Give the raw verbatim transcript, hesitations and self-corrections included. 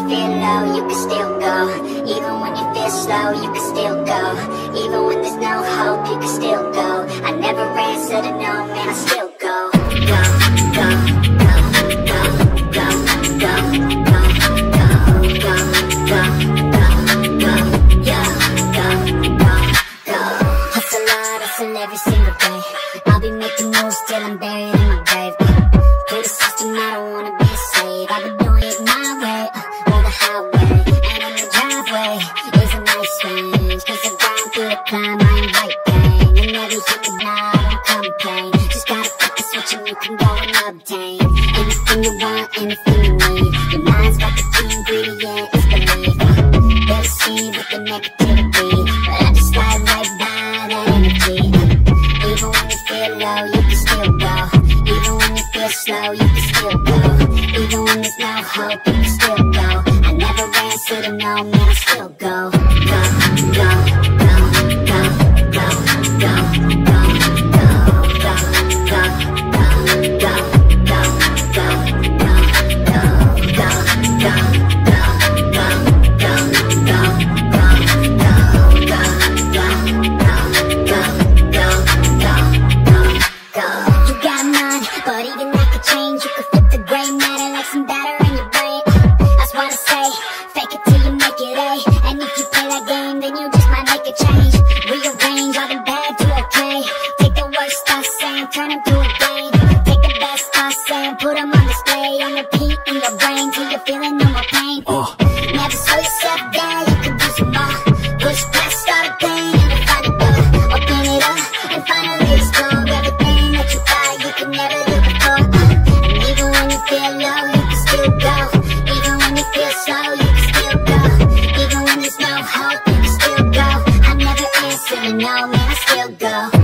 feel low, you can still go. Even when you feel slow, you can still go. Even when there's no hope, you can still go. I never answer to no, man, I still go. Go, go, go, go, go, go, go, go, go, go, go, go, yeah, go, go, go. Hustle hard, hustle every single day. I'll be making moves till I'm buried in my grave. Through the system, I don't wanna be a slave. I've been doing it my way, uh, or the highway. And in the driveway is a nice range, cause I grind through the climb, I invite pain. And every hit the block, I don't complain. Just gotta flip the switch and you can go and obtain anything you want, anything you need. Your mind's got the key ingredient, it's belief. They'll see with the negativity, but I just slide right by that energy. Even when you feel low, you can still go. Even when you feel slow, you can still go. Even when there's no hope, you can still go. I never answer to no, man, I still go. Go, go, go, go, go, go, go, go, go, go, go, go, go, go, go, but even that could change. You could flip the gray matter like some batter in your brain. That's what I say, fake it till you make it A. And if you play that game, then you just might make a change. Rearrange all the bad to okay. Take the worst I say and turn them to a game. Take the best I say and put them on display. On repeat in your brain till you're feeling no more pain. uh. Never slow yourself down, you can do some more. Push past all the pain and find a door. Open it up and finally explore everything that you thought you could never do. Feel low, you can still go. Even when you feel slow, you can still go. Even when there's no hope, you can still go. I never answer to no, man, I still go.